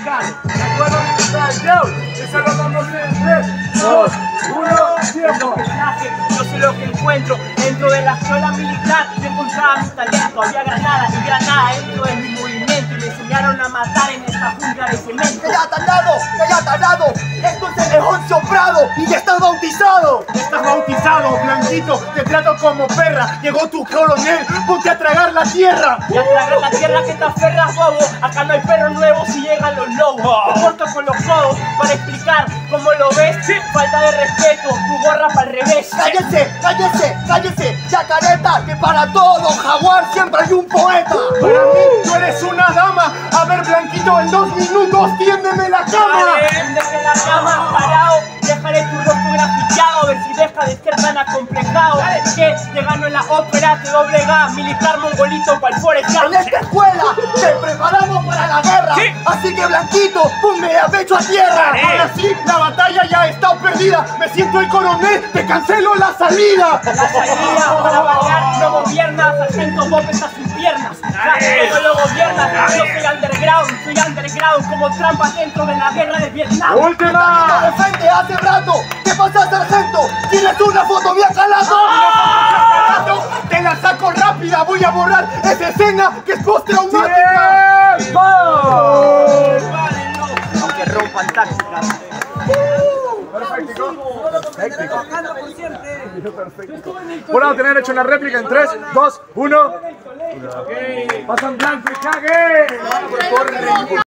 militar. Recuerdo militar, yo. Y solo vamos en 3, 2, 1, tiempo. Yo sé lo que encuentro dentro de la escuela militar. Yo encontraba mi talento, había granadas y granada dentro de mi movimiento. Y me enseñaron a matar en esta jungla de cemento. ¡Que ya te han dado! ¡Esto es el Leoncio Prado! ¡Y ya estás bautizado! Estás bautizado, Blanquito, te trato como perra. Llegó tu coronel, ponte a tragar la tierra. Y a tragar la tierra que te aferras, bobo. Acá no hay perros nuevos si llegan los lobos. Te corto con los codos para explicar cómo lo ves. Falta de respeto, tu gorra para el revés. ¡Cállese! ¡Chacareta! ¡Que para todo jaguar siempre hay un poeta! Para mí, tú eres una dama. A ver, Blanquito, en 2 minutos, tiéndeme la cama. Tiéndeme la cama, parado. Dejaré tu rostro grafiteado, a ver si deja de ser tan acomplejado. Que te gano en la ópera, te doblega. Militar mongolito pa'l Forest Gump. En esta escuela te preparamos para la guerra. Sí. Así que, Blanquito, ponme a pecho a tierra. Ahora sí, la batalla ya está perdida. Me siento el coronel, te cancelo la salida. La salida para variar no gobierna, sargento Bob está sin piernas. No lo gobiernas, yo soy underground como trampas dentro de la guerra de Vietnam. ¡Última! De frente hace rato. ¿Qué pasa, sargento? ¿Tienes una foto bien calato? Te la saco rápida, voy a borrar esa escena que es postraumática. ¡Tiempo! Aunque rompan tácticas. Perfecto. Bueno, tener hecho una réplica en 3, 2, 1. Pasan blanco y cague.